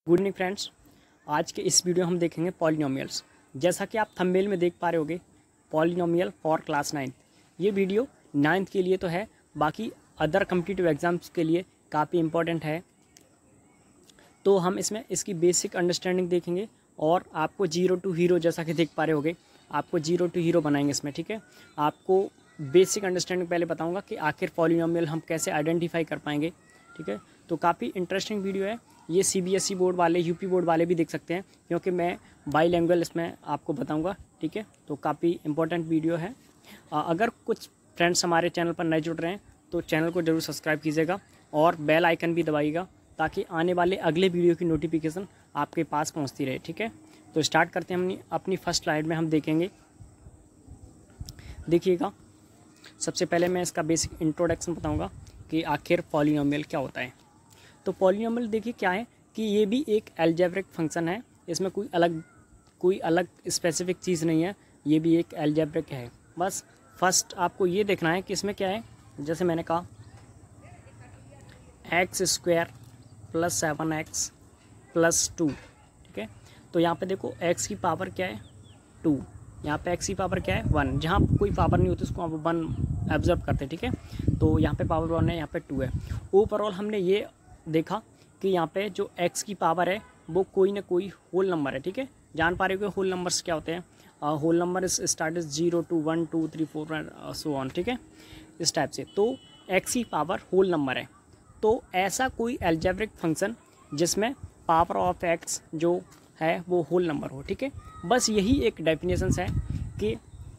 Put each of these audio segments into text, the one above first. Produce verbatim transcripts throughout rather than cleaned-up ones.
Good evening friends. आज के इस वीडियो में हम देखेंगे पॉलिनोमियल्स। जैसा कि आप थंबनेल में देख पा रहे होगे, पॉलिनोमियल फॉर क्लास नाइन्थ। ये वीडियो नाइन्थ के लिए तो है, बाकी अदर कम्पिटिटिव एग्जाम्स के लिए काफ़ी इम्पोर्टेंट है। तो हम इसमें इसकी बेसिक अंडरस्टैंडिंग देखेंगे और आपको जीरो टू हीरो, जैसा कि देख पा रहे होगे, आपको जीरो टू हीरो बनाएंगे इसमें। ठीक है, आपको बेसिक अंडरस्टैंडिंग पहले बताऊंगा कि आखिर पॉलिनोमियल हम कैसे आइडेंटिफाई कर पाएंगे। ठीक है, तो काफ़ी इंटरेस्टिंग वीडियो है। ये सीबीएसई बोर्ड वाले, यूपी बोर्ड वाले भी देख सकते हैं, क्योंकि मैं बाईलैंग्वेज इसमें आपको बताऊंगा। ठीक है, तो काफ़ी इंपॉर्टेंट वीडियो है। अगर कुछ फ्रेंड्स हमारे चैनल पर नए जुड़ रहे हैं तो चैनल को ज़रूर सब्सक्राइब कीजिएगा और बेल आइकन भी दबाइएगा, ताकि आने वाले अगले वीडियो की नोटिफिकेशन आपके पास पहुंचती रहे। ठीक है, तो स्टार्ट करते हैं। हम अपनी फर्स्ट स्लाइड में हम देखेंगे, देखिएगा। सबसे पहले मैं इसका बेसिक इंट्रोडक्शन बताऊंगा कि आखिर पॉलिनोमियल क्या होता है। तो पॉलिनोमियल देखिए क्या है कि ये भी एक अलजेब्रिक फंक्शन है। इसमें कोई अलग कोई अलग स्पेसिफिक चीज़ नहीं है, ये भी एक अलजेब्रिक है। बस फर्स्ट आपको ये देखना है कि इसमें क्या है। जैसे मैंने कहा x square plus seven x plus two. ठीक है, तो यहाँ पे देखो एक्स की पावर क्या है, टू। यहाँ पे एक्स की पावर क्या है, वन। जहाँ कोई पावर नहीं होती उसको आप वन ऑब्जर्व करते हैं। ठीक है, तो यहाँ पे पावर वन है, यहाँ पे टू है। ओवरऑल हमने ये देखा कि यहाँ पे जो x की पावर है वो कोई ना कोई होल नंबर है। ठीक है, जान पा रहे हो कि होल नंबर्स क्या होते हैं। Whole number start is zero to one two three four so on. ठीक है, इस टाइप से। तो x की पावर होल नंबर है। तो ऐसा कोई अलजेब्रिक फंक्शन जिसमें पावर ऑफ x जो है वो होल नंबर हो। ठीक है, बस यही एक डेफिनेशन है कि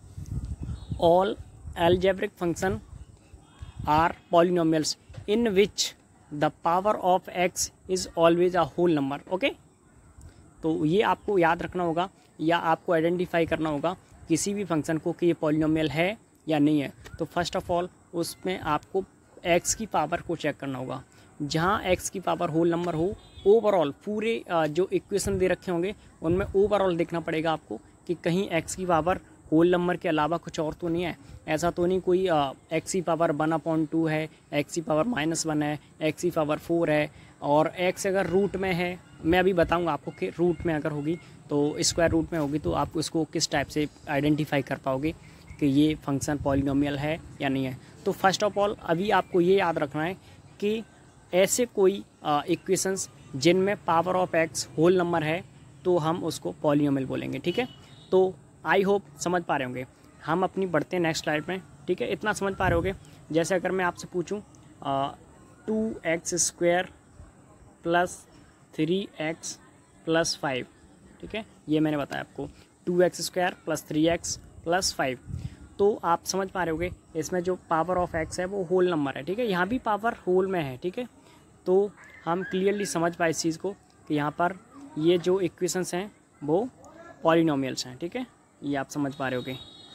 all algebraic function are polynomials in which the power of x is always a whole number. Okay, तो ये आपको याद रखना होगा या आपको आइडेंटिफाई करना होगा किसी भी फंक्शन को कि ये पॉलिनोमियल है या नहीं है। तो फर्स्ट ऑफ ऑल उसमें आपको x की पावर को चेक करना होगा। जहाँ x की पावर होल नंबर हो, ओवरऑल पूरे जो इक्वेशन दे रखे होंगे उनमें ओवरऑल देखना पड़ेगा आपको कि कहीं x की पावर होल नंबर के अलावा कुछ और तो नहीं है। ऐसा तो नहीं कोई एक्स की पावर वन अपॉइंट टू है, एक्स की पावर माइनस वन है, एक्स की पावर फोर है, और एक्स अगर रूट में है, मैं अभी बताऊंगा आपको कि रूट में अगर होगी तो स्क्वायर रूट में होगी तो आप उसको किस टाइप से आइडेंटिफाई कर पाओगे कि ये फंक्शन पॉलिनोमियल है या नहीं है। तो फर्स्ट ऑफ ऑल अभी आपको ये याद रखना है कि ऐसे कोई इक्वेशंस जिनमें power of x whole number है तो हम उसको पॉलिनोमियल बोलेंगे। ठीक है, तो आई होप समझ पा रहे होंगे। हम अपनी बढ़ते हैं नेक्स्ट स्लाइड में। ठीक है, इतना समझ पा रहे होंगे। जैसे अगर मैं आपसे पूछूं two x square plus three x plus five. ठीक है, ये मैंने बताया आपको two x square plus three x plus five. तो आप समझ पा रहे होंगे इसमें जो पावर ऑफ एक्स है वो होल नंबर है। ठीक है, यहाँ भी पावर होल में है। ठीक है, तो हम क्लियरली समझ पाए इस चीज़ को कि यहाँ पर ये जो इक्वेशंस हैं वो पॉलिनोमियल्स हैं। ठीक है, ये आप समझ पा रहे होगे,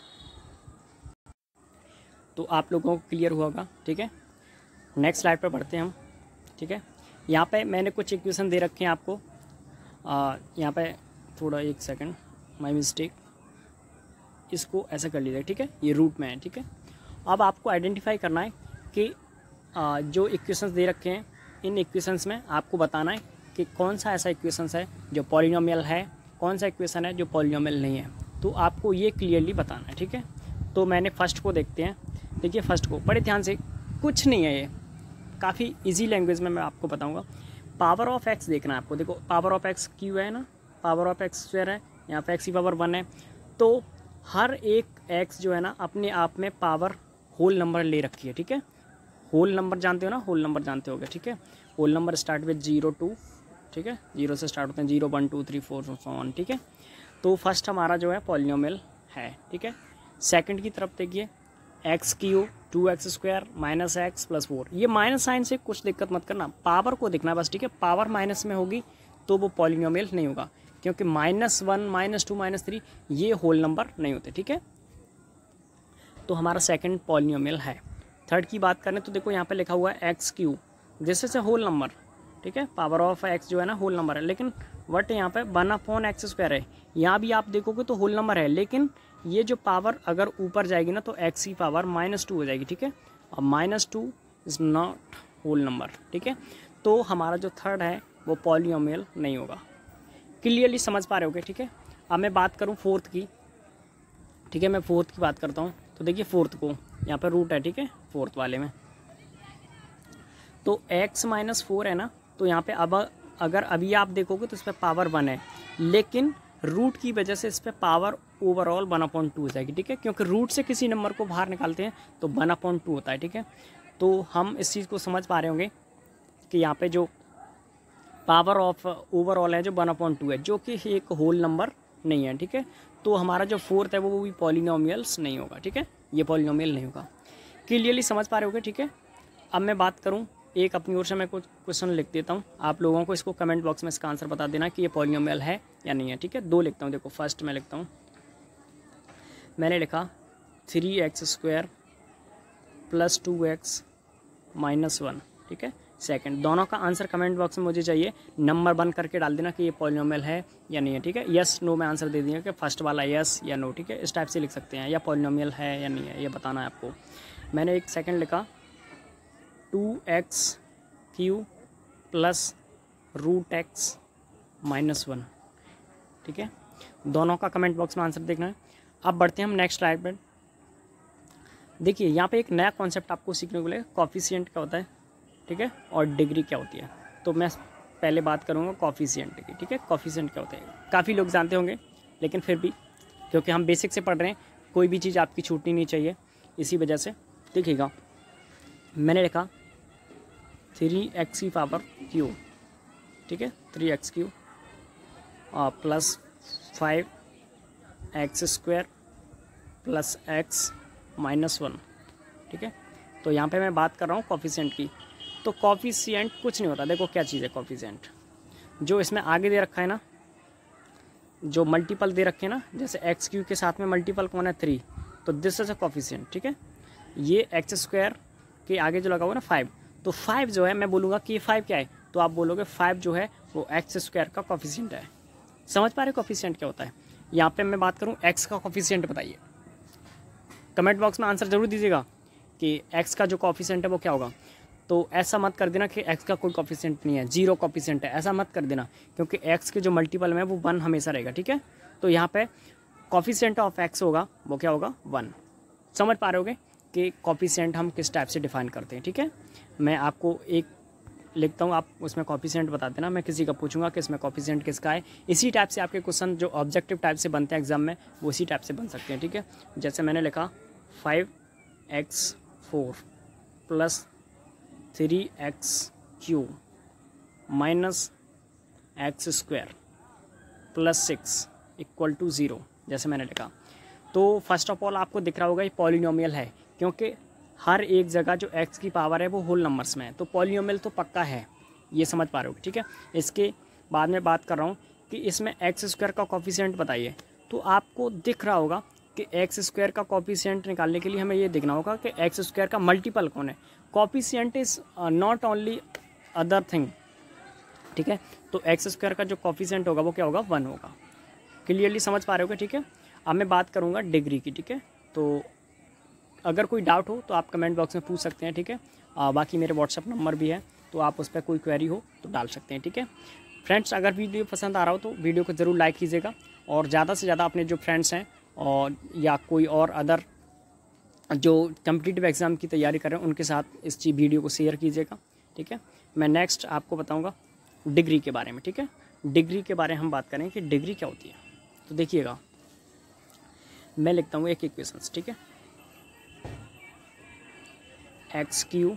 तो आप लोगों को क्लियर हुआ होगा। ठीक है, नेक्स्ट स्लाइड पर बढ़ते हैं हम। ठीक है, यहाँ पे मैंने कुछ इक्वेशन दे रखे हैं आपको। आ, यहाँ पे थोड़ा एक सेकंड, माय मिस्टेक, इसको ऐसा कर लीजिए। ठीक है, ये रूट में है। ठीक है, अब आपको आइडेंटिफाई करना है कि आ, जो इक्वेशंस दे रखे हैं इन इक्वेशंस में आपको बताना है कि कौन सा ऐसा इक्वेशंस है जो पॉलिनोमियल है, कौन सा इक्वेशन है जो पॉलिनोमियल नहीं है। तो आपको ये क्लियरली बताना है। ठीक है, तो मैंने फर्स्ट को देखते हैं। देखिए फर्स्ट को बड़े ध्यान से, कुछ नहीं है, ये काफ़ी इजी लैंग्वेज में मैं आपको बताऊंगा। पावर ऑफ एक्स देखना है आपको। देखो पावर ऑफ एक्स क्यू है ना, पावर ऑफ एक्स स्क्वायर है, यहाँ पे एक्स की पावर वन है। तो हर एक एक्स जो है ना अपने आप में पावर होल नंबर ले रखी है। ठीक है, होल नंबर जानते हो ना, होल नंबर जानते होगे। ठीक है, whole number start with zero to. ठीक है, जीरो से स्टार्ट होते हैं, zero one two three four so on. ठीक है, तो फर्स्ट हमारा जो है पॉलिनोमियल है। ठीक है, सेकंड की तरफ देखिए, x cube two x square minus x plus four. ये माइनस साइन से कुछ दिक्कत मत करना, पावर को देखना बस। ठीक है, पावर माइनस में होगी तो वो पॉलिनोमियल नहीं होगा, क्योंकि minus one minus two minus three ये होल नंबर नहीं होते। ठीक है, तो हमारा सेकंड पॉलिनोमियल है। थर्ड की बात करें तो देखो यहाँ पे लिखा हुआ है x cube, this is a whole number. ठीक है, पावर ऑफ एक्स जो है ना होल नंबर है, लेकिन वट यहाँ पे वन अपॉन एक्स स्क्वायर है। यहाँ भी आप देखोगे तो होल नंबर है, लेकिन ये जो पावर अगर ऊपर जाएगी ना तो एक्स की पावर माइनस टू हो जाएगी। ठीक है, और minus two is not whole number. ठीक है, तो हमारा जो थर्ड है वो पॉलिनोमियल नहीं होगा। क्लियरली समझ पा रहे होगे, ठीक है। अब मैं बात करूँ फोर्थ की, ठीक है, मैं फोर्थ की बात करता हूँ। तो देखिए फोर्थ को यहाँ पर रूट है, ठीक है, फोर्थ वाले में तो x माइनस फोर है ना, तो यहाँ पे अब अगर अभी आप देखोगे तो इस पर पावर वन है, लेकिन रूट की वजह से इस पर power overall one upon two हो जाएगी, ठीक है, क्योंकि रूट से किसी नंबर को बाहर निकालते हैं तो वन अपॉइंट टू होता है, ठीक है। तो हम इस चीज़ को समझ पा रहे होंगे कि यहाँ पे जो पावर ऑफ ओवरऑल है जो वन अपॉइंट टू है, जो कि एक होल नंबर नहीं है, ठीक है। तो हमारा जो फोर्थ है वो वो भी पॉलिनोमियल्स नहीं होगा, ठीक है, ये पॉलिनोमियल नहीं होगा। क्लियरली समझ पा रहे होगे, ठीक है। अब मैं बात करूँ एक अपनी ओर से, मैं कुछ क्वेश्चन लिख देता हूँ, आप लोगों को इसको कमेंट बॉक्स में इसका आंसर बता देना कि ये पॉलिनोमियल है या नहीं है, ठीक है। दो लिखता हूँ, देखो फर्स्ट मैं लिखता हूँ, मैंने लिखा three x square plus two x minus one, ठीक है। सेकंड, दोनों का आंसर कमेंट बॉक्स में मुझे चाहिए, नंबर वन करके डाल देना कि ये पॉलिनोमियल है या नहीं है, ठीक है। यस नो में आंसर दे दिया कि फर्स्ट वाला यस या नो, ठीक है, इस टाइप से लिख सकते हैं, या पॉलिनोमियल है या नहीं है ये बताना है आपको। मैंने एक सेकंड लिखा two x cube plus root x minus one, ठीक है। दोनों का कमेंट बॉक्स में आंसर देखना है। अब बढ़ते हैं हम नेक्स्ट स्लाइड पर। देखिए यहाँ पे एक नया कॉन्सेप्ट आपको सीखने को मिलेगा, कॉफिशिएंट क्या होता है, ठीक है, और डिग्री क्या होती है। तो मैं पहले बात करूँगा कॉफिशिएंट की, ठीक है। कॉफिशिएंट क्या होता है काफ़ी लोग जानते होंगे, लेकिन फिर भी क्योंकि हम बेसिक से पढ़ रहे हैं, कोई भी चीज़ आपकी छूटनी नहीं चाहिए, इसी वजह से देखिएगा। मैंने लिखा थ्री एक्स की पावर क्यू, ठीक है, three x cube plus five x square plus x minus one, ठीक है। तो यहाँ पे मैं बात कर रहा हूँ कॉफिशिएंट की। तो कॉफिशिएंट कुछ नहीं होता, देखो क्या चीज़ है कॉफिशिएंट, जो इसमें आगे दे रखा है ना, जो मल्टीपल दे रखे हैं ना, जैसे एक्स क्यू के साथ में मल्टीपल कौन है थ्री, तो दिस इज अ कॉफिशिएंट, ठीक है। ये एक्स स्क्वायर के आगे जो लगा हुआ है ना फाइव, तो फाइव जो है मैं बोलूँगा कि ये फाइव क्या है, तो आप बोलोगे फाइव जो है वो एक्स स्क्वायर का कॉफिशिएंट है। समझ पा रहे हो कॉफिशिएंट क्या होता है। यहाँ पे मैं बात करूँ एक्स का कॉफिशिएंट बताइए, कमेंट बॉक्स में आंसर जरूर दीजिएगा कि एक्स का जो कॉफिशिएंट है वो क्या होगा। तो ऐसा मत कर देना कि एक्स का कोई कॉफिशिएंट नहीं है, जीरो कॉफिशिएंट है, ऐसा मत कर देना, क्योंकि एक्स के जो मल्टीपल में वो वन हमेशा रहेगा, ठीक है। तो यहाँ पे कॉफिशिएंट ऑफ एक्स होगा वो क्या होगा, वन। समझ पा रहे होगे कि कॉफिशिएंट हम किस टाइप से डिफाइन करते हैं, ठीक है। मैं आपको एक लिखता हूँ, आप उसमें कॉफिशिएंट बता देना, मैं किसी का पूछूंगा कि इसमें कॉफिशिएंट किसका है। इसी टाइप से आपके क्वेश्चन जो ऑब्जेक्टिव टाइप से बनते हैं एग्जाम में, वो इसी टाइप से बन सकते हैं, ठीक है। जैसे मैंने लिखा five x four plus three x cube minus x square plus six equal to zero, जैसे मैंने लिखा। तो फर्स्ट ऑफ ऑल आपको दिख रहा होगा ये पॉलिनोमियल है, क्योंकि हर एक जगह जो x की पावर है वो होल नंबर्स में है, तो पॉलिनोमियल तो पक्का है, ये समझ पा रहे हो, ठीक है। इसके बाद में बात कर रहा हूँ कि इसमें एक्स स्क्वायर का कॉफिशिएंट बताइए, तो आपको दिख रहा होगा कि एक्स स्क्वायर का कॉफिशिएंट निकालने के लिए हमें ये देखना होगा कि एक्स स्क्वायर का मल्टीपल कौन है। Coefficient is not only other thing, ठीक है। तो एक्स स्क्वायर का जो कॉफिशिएंट होगा वो क्या होगा, वन होगा। क्लियरली समझ पा रहे हो, ठीक है। अब मैं बात करूँगा डिग्री की, ठीक है। तो अगर कोई डाउट हो तो आप कमेंट बॉक्स में पूछ सकते हैं, ठीक है। आ, बाकी मेरे व्हाट्सअप नंबर भी है, तो आप उस पर कोई क्वेरी हो तो डाल सकते हैं, ठीक है। फ्रेंड्स, अगर वीडियो पसंद आ रहा हो तो वीडियो को ज़रूर लाइक कीजिएगा, और ज़्यादा से ज़्यादा अपने जो फ्रेंड्स हैं और या कोई और अदर जो कम्पिटिटिव एग्ज़ाम की तैयारी कर रहे हैं उनके साथ इस चीज़ वीडियो को शेयर कीजिएगा, ठीक है। मैं नेक्स्ट आपको बताऊँगा डिग्री के बारे में, ठीक है। डिग्री के बारे में हम बात करें कि डिग्री क्या होती है। तो देखिएगा, मैं लिखता हूँ एक इक्वेशंस, ठीक है। X cube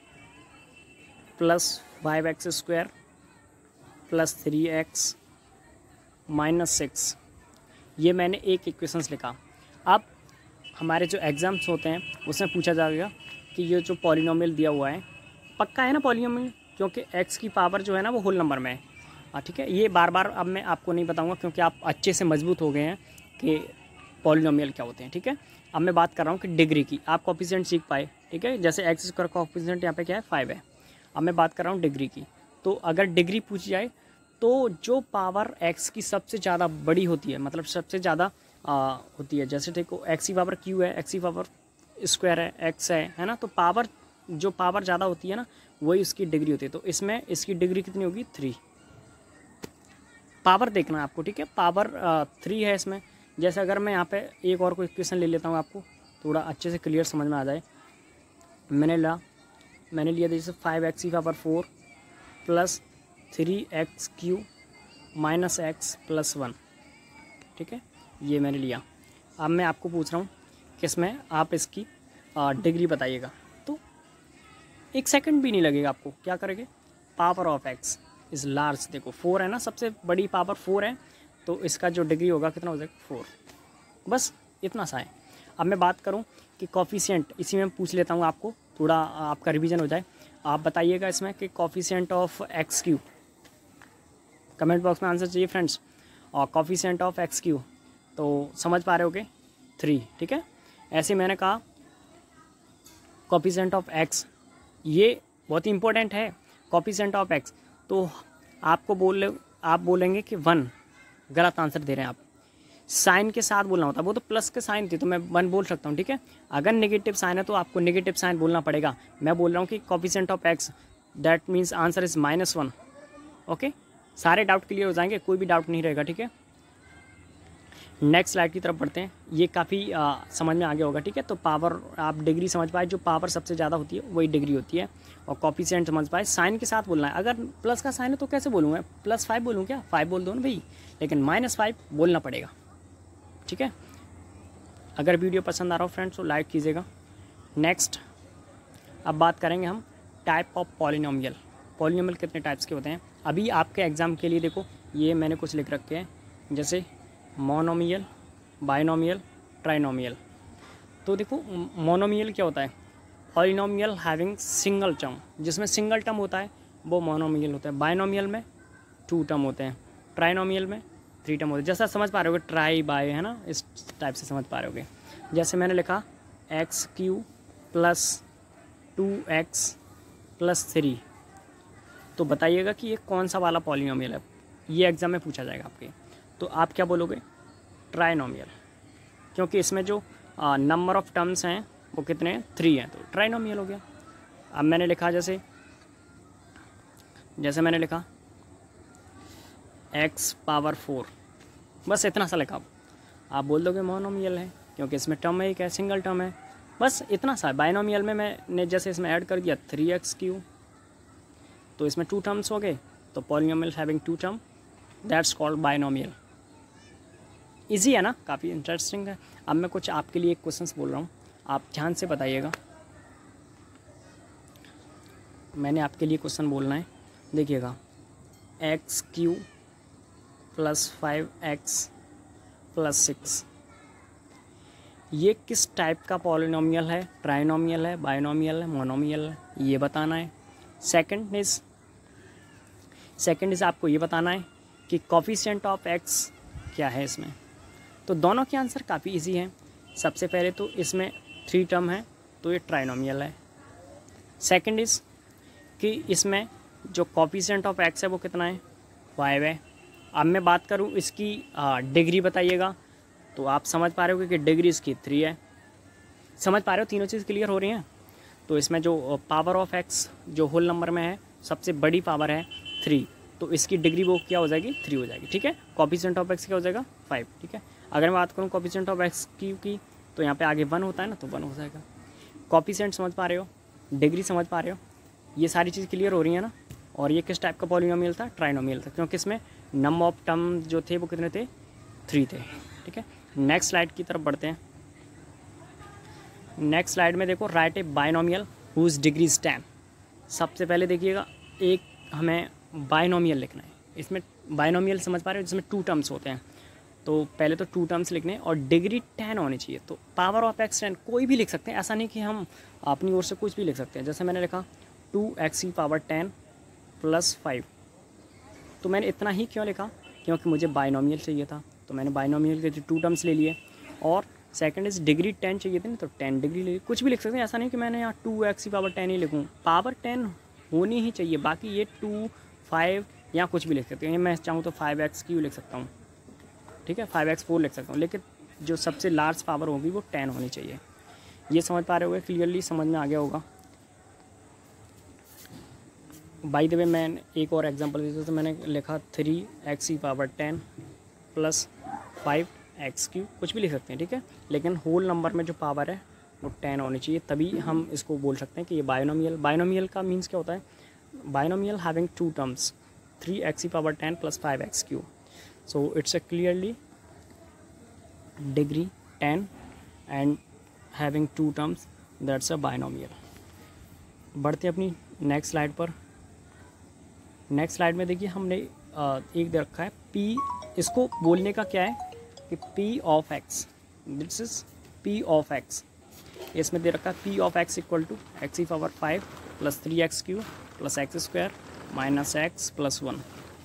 plus five x square plus three x minus six, ये मैंने एक इक्वेशंस लिखा। अब हमारे जो एग्ज़ाम्स होते हैं उसमें पूछा जाएगा कि ये जो पॉलिनोमियल दिया हुआ है पक्का है ना पॉलिनोमियल, क्योंकि एक्स की पावर जो है ना वो होल नंबर में है, ठीक है। ये बार बार अब मैं आपको नहीं बताऊंगा, क्योंकि आप अच्छे से मजबूत हो गए हैं कि पॉलिनोमियल क्या होते हैं, ठीक है। अब मैं बात कर रहा हूँ कि डिग्री की, आप कॉफिशिएंट सीख पाए, ठीक है। जैसे एक्स स्क्वायर कॉफिशिएंट यहाँ पे क्या है, फाइव है। अब मैं बात कर रहा हूँ डिग्री की, तो अगर डिग्री पूछी जाए तो जो पावर एक्स की सबसे ज़्यादा बड़ी होती है, मतलब सबसे ज़्यादा होती है, जैसे देखो एक्स की पावर क्यू है, एक्स की पावर स्क्वायर है, एक्स है है ना, तो पावर जो पावर ज़्यादा होती है ना वही उसकी डिग्री होती है। तो इसमें इसकी डिग्री कितनी होगी, थ्री, पावर देखना है आपको, ठीक है। पावर थ्री है इसमें। जैसे अगर मैं यहाँ पे एक और कोई क्वेश्चन ले लेता हूँ, आपको थोड़ा अच्छे से क्लियर समझ में आ जाए। मैंने ला मैंने लिया जैसे फाइव एक्स की power four plus three x cube minus x plus one, ठीक है, ये मैंने लिया। अब मैं आपको पूछ रहा हूँ कि इसमें आप इसकी डिग्री बताइएगा। तो एक सेकंड भी नहीं लगेगा आपको। क्या करेंगे, power of x is large, देखो फोर है ना, सबसे बड़ी पावर फोर है, तो इसका जो डिग्री होगा कितना हो जाएगा, फोर। बस इतना सा है। अब मैं बात करूं कि कॉफिशिएंट, इसी में पूछ लेता हूं आपको, थोड़ा आपका रिवीजन हो जाए। आप बताइएगा इसमें कि coefficient of x cube, comment box में आंसर चाहिए फ्रेंड्स। और कॉफिशिएंट ऑफ एक्स क्यू तो समझ पा रहे होगे, थ्री, ठीक है। ऐसे मैंने कहा कॉफिशिएंट ऑफ एक्स, ये बहुत ही इंपॉर्टेंट है। कॉफिशिएंट ऑफ एक्स तो आपको बोल आप बोलेंगे कि वन, गलत आंसर दे रहे हैं आप। साइन के साथ बोलना होता है, वो तो प्लस के साइन थी तो मैं वन बोल सकता हूँ, ठीक है। अगर नेगेटिव साइन है तो आपको नेगेटिव साइन बोलना पड़ेगा। मैं बोल रहा हूँ कि coefficient of x, that means answer is minus one. Okay, सारे डाउट क्लियर हो जाएंगे, कोई भी डाउट नहीं रहेगा, ठीक है। नेक्स्ट स्लाइड की तरफ बढ़ते हैं। ये काफ़ी समझ में आ गया होगा, ठीक है। तो पावर आप डिग्री समझ पाए, जो पावर सबसे ज़्यादा होती है वही डिग्री होती है। और कॉफिशिएंट समझ पाए, साइन के साथ बोलना है। अगर प्लस का साइन है तो कैसे बोलूँगा, प्लस फाइव बोलूँ क्या, फाइव बोल दो ना भाई, लेकिन माइनस फाइव बोलना पड़ेगा, ठीक है। अगर वीडियो पसंद आ रहा हो फ्रेंड्स तो लाइक कीजिएगा। नेक्स्ट अब बात करेंगे हम टाइप ऑफ पॉलिनोमियल। पॉलिनोमियल कितने टाइप्स के होते हैं। अभी आपके एग्ज़ाम के लिए देखो ये मैंने कुछ लिख रखे हैं, जैसे मोनोमियल, बाइनोमियल, ट्राइनोमियल। तो देखो मोनोमियल क्या होता है, पॉलिनोमियल हैविंग सिंगल टर्म, जिसमें सिंगल टर्म होता है वो मोनोमियल होता है। बाइनोमियल में टू टर्म होते हैं, ट्राइनोमियल में थ्री टर्म होते हैं। जैसा समझ पा रहे होगे, ट्राई बाय है ना, इस टाइप से समझ पा रहे होगे। जैसे मैंने लिखा x cube plus two x plus three, तो बताइएगा कि ये कौन सा वाला पॉलिनोमियल है। ये एग्ज़ाम में पूछा जाएगा आपके। तो आप क्या बोलोगे, ट्राइनोमियल, क्योंकि इसमें जो नंबर ऑफ टर्म्स हैं वो कितने हैं, थ्री हैं, तो ट्राइनोमियल हो गया। अब मैंने लिखा जैसे जैसे मैंने लिखा एक्स पावर फोर, बस इतना सा लिखा। आप बोल दोगे मोनोमियल है, क्योंकि इसमें टर्म एक है, सिंगल टर्म है, बस इतना सा। बाइनोमियल में मैंने जैसे इसमें ऐड कर दिया थ्री एक्स क्यू, तो इसमें टू टर्म्स हो गए, तो polynomial having two term, that's called binomial. Easy है ना, काफ़ी इंटरेस्टिंग है। अब मैं कुछ आपके लिए क्वेश्चंस बोल रहा हूँ, आप ध्यान से बताइएगा। मैंने आपके लिए क्वेश्चन बोलना है, देखिएगा x cube plus five x plus six, ये किस टाइप का पॉलिनोमियल है, ट्राइनोमियल है, बाइनोमियल है, मोनोमियल है, ये बताना है। सेकंड इज सेकंड इज आपको ये बताना है कि कॉफिशिएंट ऑफ एक्स क्या है इसमें। तो दोनों के आंसर काफ़ी इजी हैं। सबसे पहले तो इसमें थ्री टर्म है, तो ये ट्राइनोमियल है। सेकंड इज़ कि इसमें जो कॉफिशिएंट ऑफ एक्स है वो कितना है, फाइव है। अब मैं बात करूँ इसकी डिग्री बताइएगा, तो आप समझ पा रहे हो कि डिग्री इसकी थ्री है। समझ पा रहे हो, तीनों चीज़ क्लियर हो रही हैं। तो इसमें जो पावर ऑफ एक्स जो होल नंबर में है, सबसे बड़ी पावर है थ्री, तो इसकी डिग्री वो क्या हो जाएगी, थ्री हो जाएगी, ठीक है। कॉफिशिएंट ऑफ एक्स क्या हो जाएगा, फाइव, ठीक है। अगर मैं बात करूँ कॉफिशिएंट ऑफ एक्स की की तो यहाँ पे आगे वन होता है ना, तो वन हो जाएगा। कॉफिशिएंट समझ पा रहे हो, डिग्री समझ पा रहे हो, ये सारी चीज़ क्लियर हो रही है ना। और ये किस टाइप का पॉलिनोमियल था, ट्राइनोमियल था, क्योंकि इसमें नंबर ऑफ टर्म जो थे वो कितने थे, थ्री थे, ठीक है। नेक्स्ट स्लाइड की तरफ बढ़ते हैं। नेक्स्ट स्लाइड में देखो, write a binomial whose degree is ten. सबसे पहले देखिएगा, एक हमें बाइनोमियल लिखना है। इसमें बाइनोमियल समझ पा रहे हो, जिसमें टू टर्म्स होते हैं, तो पहले तो टू टर्म्स लिखने और डिग्री टेन होनी चाहिए। तो पावर ऑफ एक्स टेन कोई भी लिख सकते हैं, ऐसा नहीं कि हम अपनी ओर से कुछ भी लिख सकते हैं। जैसे मैंने लिखा टू एक्स की पावर टेन प्लस फाइव, तो मैंने इतना ही क्यों लिखा, क्योंकि मुझे बाइनोमियल चाहिए था, तो मैंने बाइनोमियल के जो टू टर्म्स ले लिए। और सेकंड इज डिग्री टेन चाहिए थी ना, तो टेन डिग्री ले ली। कुछ भी लिख सकते हैं, ऐसा नहीं कि मैंने यहाँ टू एक्स की पावर टेन ही लिखूँ, पावर टेन होनी ही चाहिए। बाकी ये टू फाइव या कुछ भी लिख सकते हैं, मैं चाहूँ तो फाइव एक्स क्यू लिख सकता हूँ, ठीक है, फाइव एक्स फोर लिख सकता हूँ, लेकिन जो सबसे लार्ज पावर होगी वो टेन होनी चाहिए। ये समझ पा रहे होगे, क्लियरली समझ में आ गया होगा। बाय द वे मैं एक और एग्जांपल देता हूँ, तो मैंने लिखा थ्री एक्स की power ten plus five x cube, कुछ भी लिख सकते हैं, ठीक है, लेकिन होल नंबर में जो पावर है वो टेन होनी चाहिए, तभी हम इसको बोल सकते हैं कि ये बायनोमियल। बायनोमियल का मीन्स क्या होता है? Binomial having two terms, three x की power ten plus five x cube, so it's a clearly degree ten and having two terms, that's a binomial. बढ़ते अपनी नेक्स्ट स्लाइड पर। नेक्स्ट स्लाइड में देखिए हमने एक दे रखा है p, इसको बोलने का क्या है कि p of x, this is p of x, इसमें दे रखा है p of x equal to x की power five plus three x cube plus x square minus x plus one.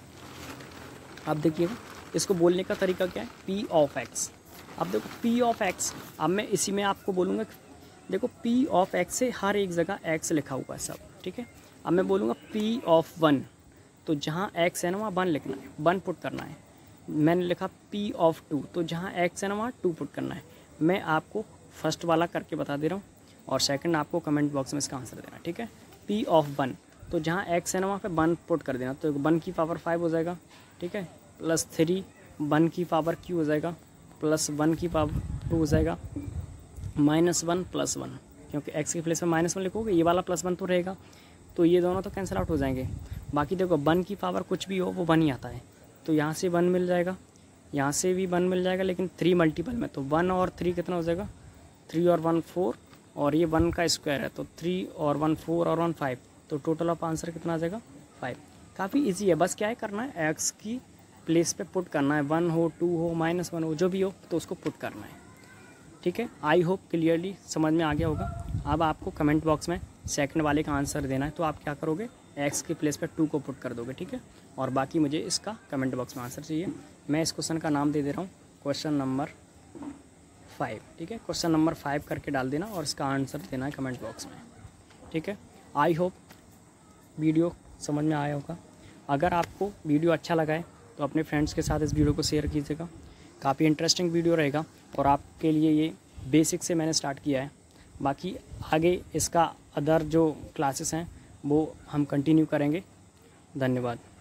अब देखिएगा इसको बोलने का तरीका क्या है, p ऑफ x। अब देखो p ऑफ x, अब मैं इसी में आपको बोलूँगा, देखो p ऑफ x से हर एक जगह x लिखा हुआ है सब, ठीक है। अब मैं बोलूँगा p ऑफ वन, तो जहाँ x है ना वहाँ वन लिखना है, वन पुट करना है। मैंने लिखा p ऑफ टू, तो जहाँ x है ना वहाँ टू पुट करना है। मैं आपको फर्स्ट वाला करके बता दे रहा हूँ और सेकंड आपको कमेंट बॉक्स में इसका आंसर देना, ठीक है। p ऑफ वन, तो जहाँ x है ना वहाँ पे वन पुट कर देना, तो वन की पावर फाइव हो जाएगा, ठीक है, प्लस थ्री वन की पावर q हो जाएगा, प्लस वन की पावर टू हो जाएगा, माइनस वन प्लस वन, क्योंकि x के प्लेस में माइनस वन लिखोगे, ये वाला प्लस वन तो रहेगा, तो ये दोनों तो कैंसिल आउट हो जाएंगे। बाकी देखो वन की पावर कुछ भी हो वो वन ही आता है, तो यहाँ से वन मिल जाएगा, यहाँ से भी वन मिल जाएगा, लेकिन थ्री मल्टीपल में, तो वन और थ्री कितना हो जाएगा, थ्री और वन फोर, और ये वन का स्क्वायर है तो थ्री और वन फोर और वन फाइव, तो टोटल ऑफ आंसर कितना आ जाएगा फाइव। काफ़ी इजी है, बस क्या है करना है, एक्स की प्लेस पे पुट करना है, वन हो टू हो माइनस वन हो जो भी हो तो उसको पुट करना है, ठीक है। आई होप क्लियरली समझ में आ गया होगा। अब आपको कमेंट बॉक्स में सेकंड वाले का आंसर देना है, तो आप क्या करोगे, एक्स की प्लेस पे टू को पुट कर दोगे, ठीक है। और बाकी मुझे इसका कमेंट बॉक्स में आंसर चाहिए। मैं इस क्वेश्चन का नाम दे दे रहा हूँ क्वेश्चन नंबर फाइव, ठीक है, क्वेश्चन नंबर फाइव करके डाल देना और इसका आंसर देना है कमेंट बॉक्स में, ठीक है। आई होप वीडियो समझ में आया होगा। अगर आपको वीडियो अच्छा लगा है तो अपने फ्रेंड्स के साथ इस वीडियो को शेयर कीजिएगा, काफ़ी इंटरेस्टिंग वीडियो रहेगा और आपके लिए ये बेसिक से मैंने स्टार्ट किया है। बाकी आगे इसका अदर जो क्लासेस हैं वो हम कंटिन्यू करेंगे। धन्यवाद।